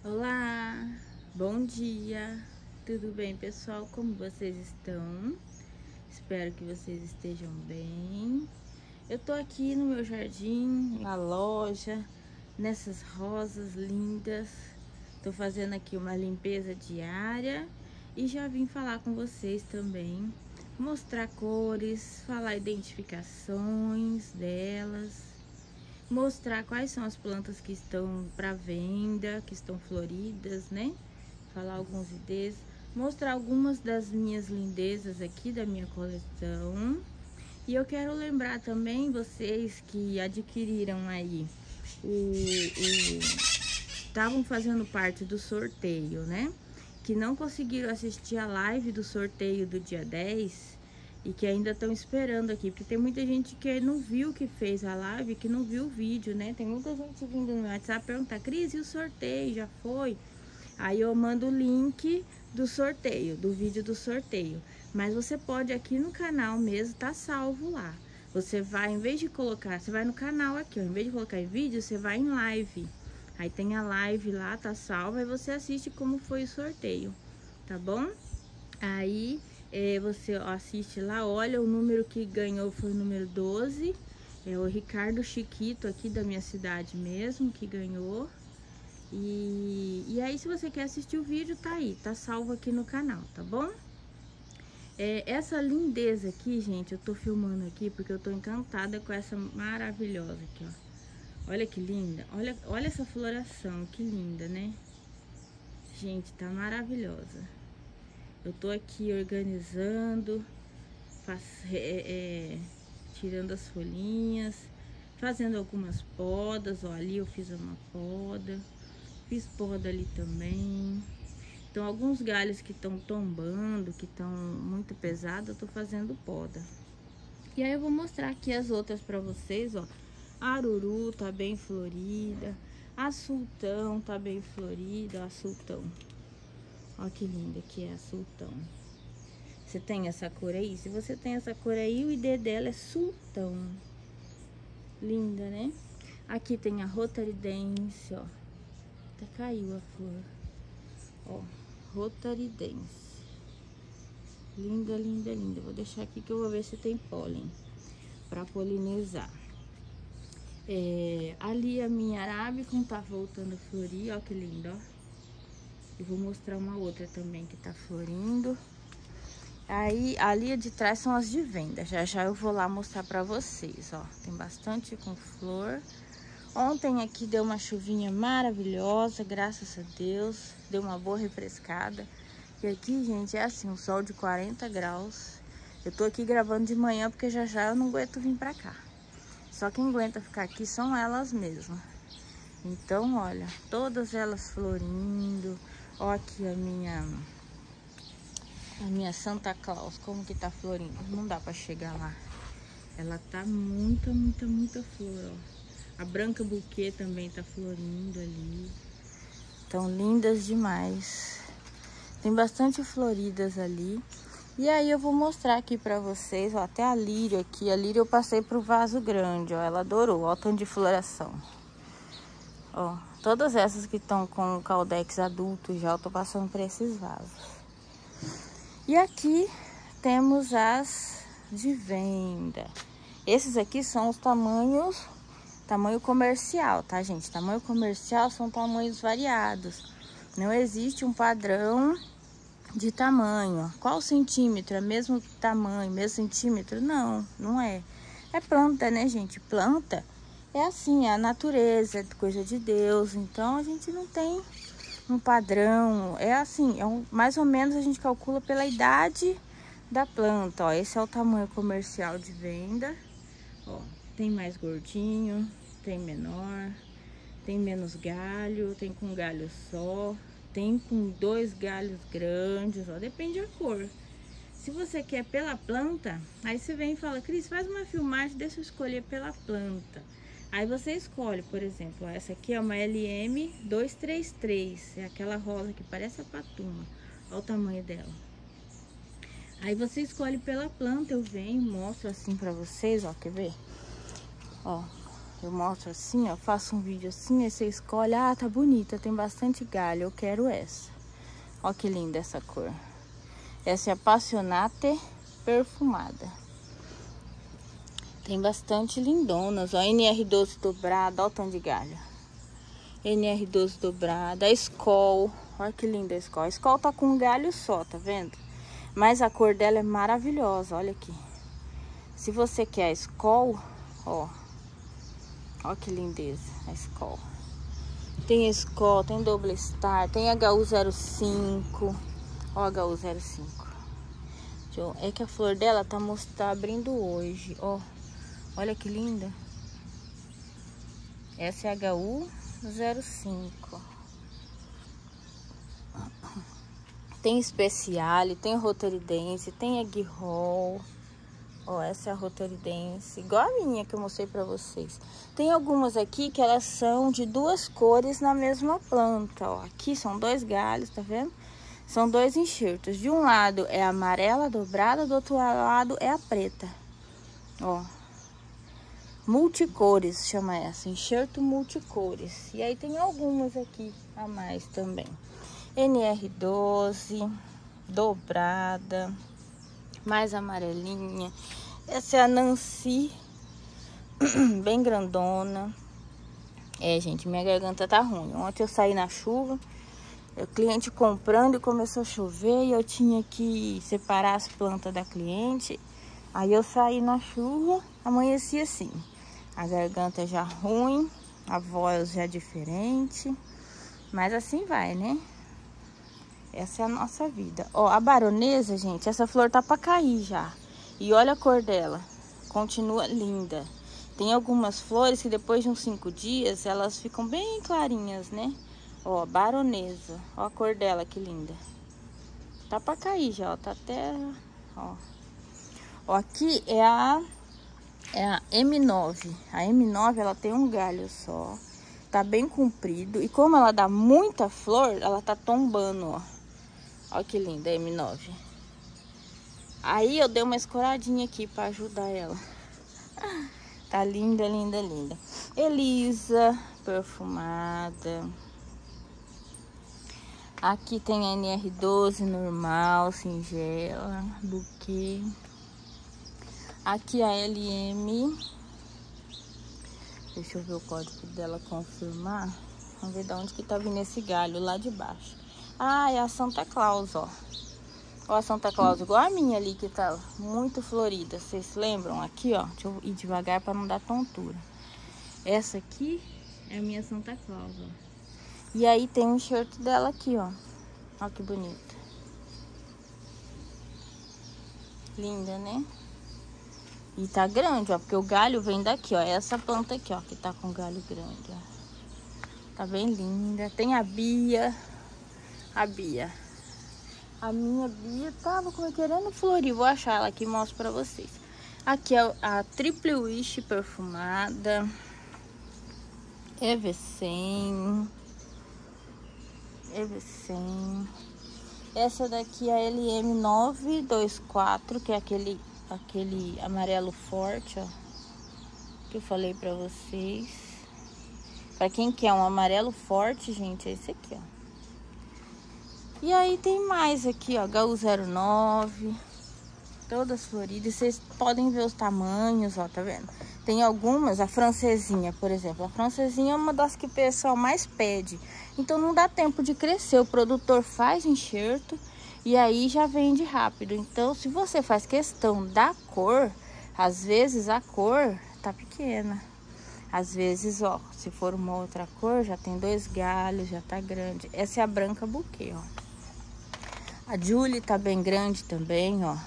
Olá, bom dia, tudo bem pessoal? Como vocês estão? Espero que vocês estejam bem. Eu tô aqui no meu jardim, na loja, nessas rosas lindas. Tô fazendo aqui uma limpeza diária e já vim falar com vocês também, mostrar cores, falar identificações delas, mostrar quais são as plantas que estão para venda, que estão floridas, né? Falar alguns IDs, mostrar algumas das minhas lindezas aqui da minha coleção. E eu quero lembrar também vocês que adquiriram aí estavam fazendo parte do sorteio, né? Que não conseguiram assistir a live do sorteio do dia 10 e que ainda estão esperando aqui, porque tem muita gente que não viu que fez a live, que não viu o vídeo, né? Tem muita gente vindo no WhatsApp perguntar: Cris, e o sorteio já foi? Aí eu mando o link do sorteio, do vídeo do sorteio. Mas você pode aqui no canal mesmo, tá salvo lá. Você vai, em vez de colocar, você vai no canal aqui, ó, em vez de colocar em vídeo, você vai em live. Aí tem a live lá, tá salva, e você assiste como foi o sorteio, tá bom? Aí você assiste lá, olha, o número que ganhou foi o número 12. É o Ricardo Chiquito aqui da minha cidade mesmo que ganhou. E aí, se você quer assistir o vídeo, tá aí, tá salvo aqui no canal, tá bom? Essa lindeza aqui, gente, eu tô filmando aqui porque eu tô encantada com essa maravilhosa aqui, ó. Olha que linda, olha essa floração, que linda, né? Gente, tá maravilhosa. Eu tô aqui organizando, tirando as folhinhas, fazendo algumas podas, ó, ali eu fiz uma poda, fiz poda ali também. Então, alguns galhos que estão tombando, que estão muito pesados, eu tô fazendo poda. E aí eu vou mostrar aqui as outras pra vocês, ó. A aruru tá bem florida, a sultão tá bem florida, a sultão. Ó que linda que é a sultão. Você tem essa cor aí? Se você tem essa cor aí, o ID dela é sultão. Linda, né? Aqui tem a rotaridense, ó. Até caiu a flor. Ó, rotaridense. Linda, linda, linda. Vou deixar aqui que eu vou ver se tem pólen pra polinizar. Ali a minha arábica tá voltando a florir, ó que linda, ó. Eu vou mostrar uma outra também que tá florindo. Aí, ali de trás são as de venda. Já já eu vou lá mostrar pra vocês, ó. Tem bastante com flor. Ontem aqui deu uma chuvinha maravilhosa, graças a Deus. Deu uma boa refrescada. E aqui, gente, é assim, um sol de 40 graus. Eu tô aqui gravando de manhã porque já já eu não aguento vir pra cá. Só quem aguenta ficar aqui são elas mesmas. Então, olha, todas elas florindo. Ó aqui a minha Santa Claus, como que tá florindo. Não dá pra chegar lá. Ela tá muita, muita, muita flor, ó. A branca buquê também tá florindo ali. Tão lindas demais. Tem bastante floridas ali. E aí eu vou mostrar aqui pra vocês, ó, até a lírio aqui. A lírio eu passei pro vaso grande, ó. Ela adorou, ó o tanto de floração. Ó, todas essas que estão com o caldex adulto já, eu tô passando por esses vasos. E aqui temos as de venda. Esses aqui são os tamanho comercial, tá, gente? Tamanho comercial são tamanhos variados. Não existe um padrão de tamanho. Qual centímetro? É mesmo tamanho, mesmo centímetro? Não, não é. É planta, né, gente? Planta é assim, é a natureza, é coisa de Deus. Então a gente não tem um padrão. É assim, mais ou menos a gente calcula pela idade da planta, ó. Esse é o tamanho comercial de venda. Ó, tem mais gordinho, tem menor, tem menos galho, tem com galho só, tem com 2 galhos grandes, ó, depende da cor. Se você quer pela planta, aí você vem e fala: Cris, faz uma filmagem, deixa eu escolher pela planta. Aí você escolhe, por exemplo, ó, essa aqui é uma LM 233, é aquela rosa que parece a patuma. Olha o tamanho dela. Aí você escolhe pela planta, eu venho, mostro assim pra vocês, ó, quer ver? Ó, Eu mostro assim, ó, faço um vídeo assim, aí você escolhe, ah, tá bonita, tem bastante galho, eu quero essa. Ó que linda essa cor. Essa é a Passionate perfumada. Tem bastante lindonas, ó, NR12 dobrada, ó o tanto de galho. NR12 dobrada, a Skol, olha que linda a Skol. A Skol tá com um galho só, tá vendo? Mas a cor dela é maravilhosa, olha aqui. Se você quer a Skol, ó que lindeza, a Skol. Tem a Skol, tem Double Star, tem HU05, ó HU05. É que a flor dela tá abrindo hoje, ó. Olha que linda. Essa é a HU05. Tem Speciale, tem Roteridense, tem Egg-Roll. Ó, essa é a Roteridense, igual a minha que eu mostrei pra vocês. Tem algumas aqui que elas são de duas cores na mesma planta, ó. Aqui são dois galhos, tá vendo? São dois enxertos. De um lado é a amarela dobrada, do outro lado é a preta. Ó. Multicores chama essa, enxerto multicores. E aí tem algumas aqui a mais também. NR12, dobrada, mais amarelinha. Essa é a Nancy, bem grandona. É, gente, minha garganta tá ruim. Ontem eu saí na chuva, o cliente comprando e começou a chover e eu tinha que separar as plantas da cliente. Aí eu saí na chuva, amanheci assim. A garganta já ruim, a voz já diferente, mas assim vai, né? Essa é a nossa vida. Ó, a baronesa, gente, essa flor tá pra cair já. E olha a cor dela, continua linda. Tem algumas flores que depois de uns 5 dias, elas ficam bem clarinhas, né? Ó, baronesa, ó a cor dela, que linda. Tá pra cair já, ó, tá até, ó. Ó, aqui é a M9. A M9, ela tem um galho só. Tá bem comprido. E como ela dá muita flor, ela tá tombando, ó. Ó que linda a M9. Aí eu dei uma escoradinha aqui pra ajudar ela. Tá linda, linda, linda. Elisa, perfumada. Aqui tem a NR12 normal, singela, buquê. Aqui a LM. Deixa eu ver o código dela confirmar. Vamos ver de onde que tá vindo esse galho lá de baixo. Ah, é a Santa Claus, ó. Ó a Santa Claus igual a minha ali, que tá muito florida. Vocês se lembram? Aqui, ó. Deixa eu ir devagar pra não dar tontura. Essa aqui é a minha Santa Claus, ó. E aí tem um enxerto dela aqui, ó. Ó que bonita. Linda, né? E tá grande, ó, porque o galho vem daqui, ó. Essa planta aqui, ó, que tá com galho grande, ó. Tá bem linda. Tem a Bia. A Bia. A minha Bia tava querendo florir. Vou achar ela aqui e mostro pra vocês. Aqui é a Triple Wish perfumada. Evecem. Essa daqui é a LM924, que é aquele amarelo forte, ó, que eu falei pra vocês. Pra quem quer um amarelo forte, gente, é esse aqui, ó. E aí tem mais aqui, ó, HU09, todas floridas. Vocês podem ver os tamanhos, ó, tá vendo? Tem algumas, a francesinha, por exemplo. A francesinha é uma das que o pessoal mais pede. Então não dá tempo de crescer. O produtor faz enxerto e aí já vende rápido. Então, se você faz questão da cor, às vezes a cor tá pequena. Às vezes, ó, se for uma outra cor, já tem 2 galhos, já tá grande. Essa é a branca buquê, ó. A Julie tá bem grande também, ó.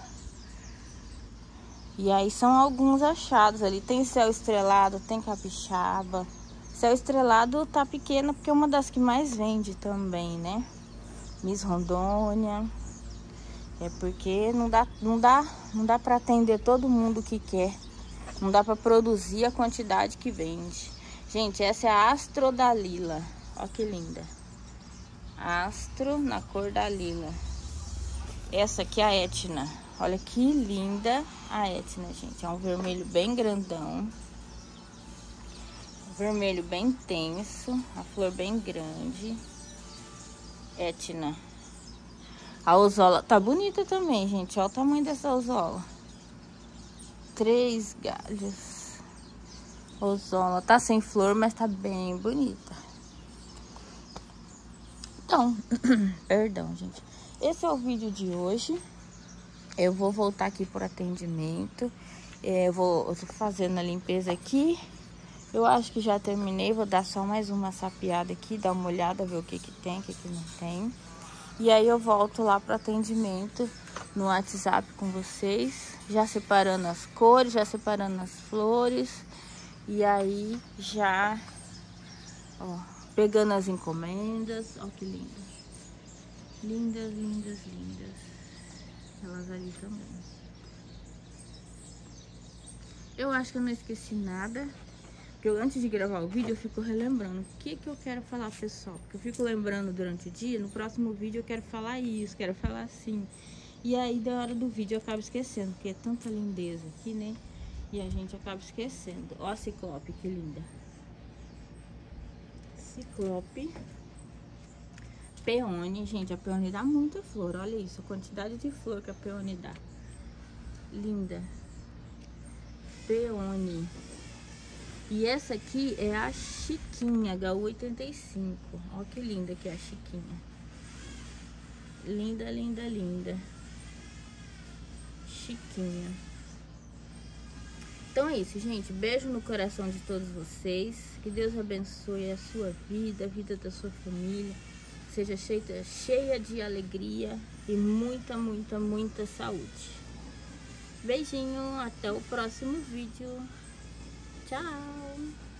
E aí são alguns achados ali. Tem céu estrelado, tem capixaba. Céu estrelado tá pequena porque é uma das que mais vende também, né? Miss Rondônia. É porque não dá para atender todo mundo que quer. Não dá para produzir a quantidade que vende. Gente, essa é a Astro da Lila. Ó que linda. Astro na cor da lila. Essa aqui é a Etna. Olha que linda a Etna, gente. É um vermelho bem grandão. vermelho bem intenso, a flor bem grande. Etna. A ozola tá bonita também, gente. Olha o tamanho dessa ozola. 3 galhos. Ozola tá sem flor, mas tá bem bonita. Então, perdão, gente. Esse é o vídeo de hoje. Eu vou voltar aqui por atendimento. Eu tô fazendo a limpeza aqui. Eu acho que já terminei. Vou dar só mais uma sapeada aqui, dar uma olhada, ver o que que tem, o que que não tem. E aí eu volto lá para atendimento no WhatsApp com vocês, já separando as cores, já separando as flores. E aí já, ó, pegando as encomendas. Ó que linda. Lindas, lindas, lindas. Elas ali também. Eu acho que eu não esqueci nada. Porque antes de gravar o vídeo eu fico relembrando o que eu quero falar, pessoal. Porque eu fico lembrando durante o dia, no próximo vídeo eu quero falar isso, quero falar assim. E aí da hora do vídeo eu acabo esquecendo, porque é tanta lindeza aqui, né? E a gente acaba esquecendo. Ó a ciclope, que linda. Ciclope. Peone, gente, a peone dá muita flor. Olha isso, a quantidade de flor que a peone dá. Linda. Peone. E essa aqui é a Chiquinha, HU85. Olha que linda que é a Chiquinha. Linda, linda, linda. Chiquinha. Então é isso, gente. Beijo no coração de todos vocês. Que Deus abençoe a sua vida, a vida da sua família. Seja cheia de alegria e muita, muita, muita saúde. Beijinho, até o próximo vídeo. Tchau!